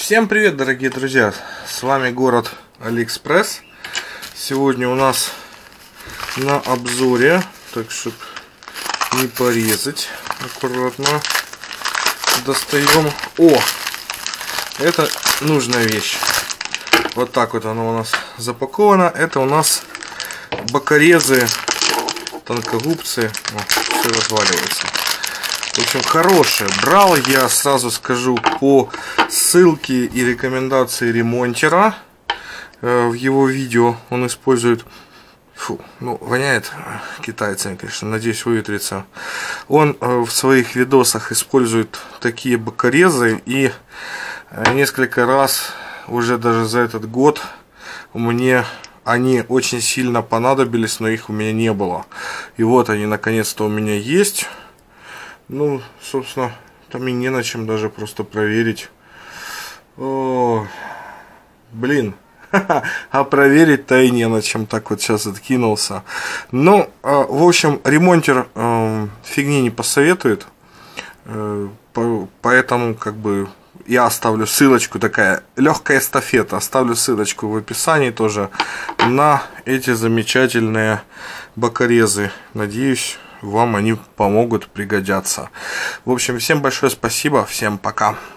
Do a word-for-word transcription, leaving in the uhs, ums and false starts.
Всем привет, дорогие друзья! С вами город Алиэкспресс. Сегодня у нас на обзоре, так чтобы не порезать, аккуратно достаем. О! Это нужная вещь. Вот так вот она у нас запакована. Это у нас бокорезы, тонкогубцы. О, все разваливается. В общем, хорошее. Брал я, сразу скажу, по ссылке и рекомендации ремонтера. В его видео он использует... Фу, ну, воняет китайцами, конечно, надеюсь, выветрится. Он в своих видосах использует такие бокорезы. И несколько раз, уже даже за этот год, мне они очень сильно понадобились, но их у меня не было. И вот они, наконец-то, у меня есть. Ну, собственно, там и не на чем даже просто проверить. О, блин. А проверить-то и не на чем. Так вот сейчас откинулся. Ну, в общем, ремонтер фигни не посоветует. Поэтому, как бы, я оставлю ссылочку, такая легкая эстафета. Оставлю ссылочку в описании тоже на эти замечательные бокорезы. Надеюсь, вам они помогут, пригодятся. В общем, всем большое спасибо, всем пока.